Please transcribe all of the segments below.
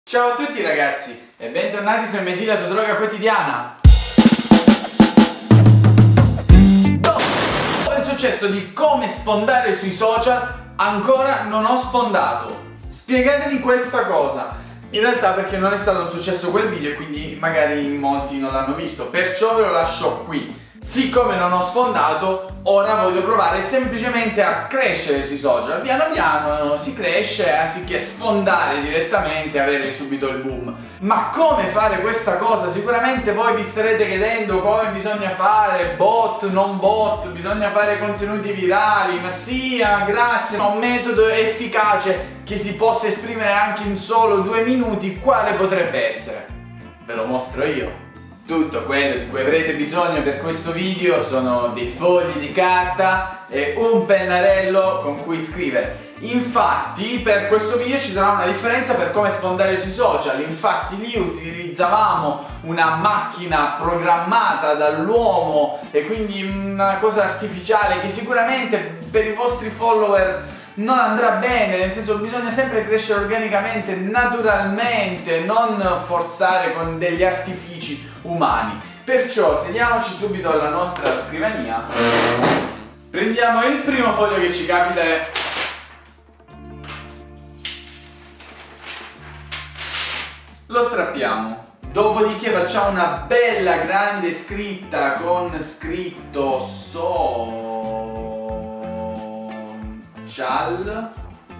Ciao a tutti ragazzi e bentornati su MD la tua droga quotidiana. Dopo il successo di come sfondare sui social, ancora non ho sfondato. Spiegatemi questa cosa. In realtà perché non è stato un successo quel video e quindi magari molti non l'hanno visto, perciò ve lo lascio qui. Siccome non ho sfondato, ora voglio provare semplicemente a crescere sui social. Piano piano si cresce anziché sfondare direttamente e avere subito il boom. Ma come fare questa cosa? Sicuramente voi vi starete chiedendo come bisogna fare, bot, non bot, bisogna fare contenuti virali, ma sì, grazie, ma un metodo efficace che si possa esprimere anche in solo 2 minuti, quale potrebbe essere? Ve lo mostro io. Tutto quello di cui avrete bisogno per questo video sono dei fogli di carta e un pennarello con cui scrivere. Infatti per questo video ci sarà una differenza per come sfondare sui social. Infatti lì utilizzavamo una macchina programmata dall'uomo e quindi una cosa artificiale che sicuramente per i vostri follower non andrà bene, nel senso bisogna sempre crescere organicamente, naturalmente, non forzare con degli artifici umani. Perciò sediamoci subito alla nostra scrivania, prendiamo il primo foglio che ci capita e lo strappiamo. Dopodiché facciamo una bella grande scritta con scritto social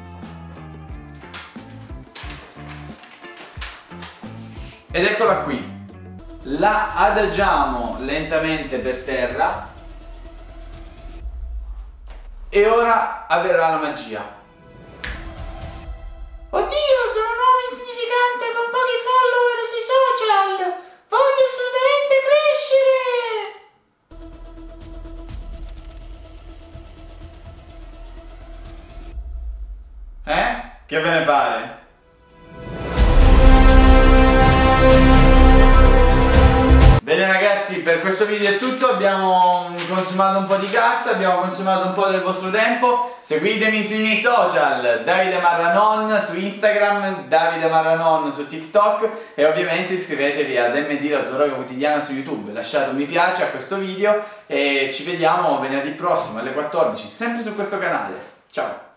ed eccola qui. La adagiamo lentamente per terra e ora avverrà la magia. Oddio, sono un uomo insignificante con pochi follower sui social! Voglio assolutamente crescere! Che ve ne pare? Bene ragazzi, per questo video è tutto, abbiamo consumato un po' di carta, abbiamo consumato un po' del vostro tempo. Seguitemi sui miei social, Davide Marranon su Instagram, Davide Marranon su TikTok e ovviamente iscrivetevi ad MD la tua droga quotidiana su YouTube. Lasciate un mi piace a questo video e ci vediamo venerdì prossimo alle 14, sempre su questo canale. Ciao!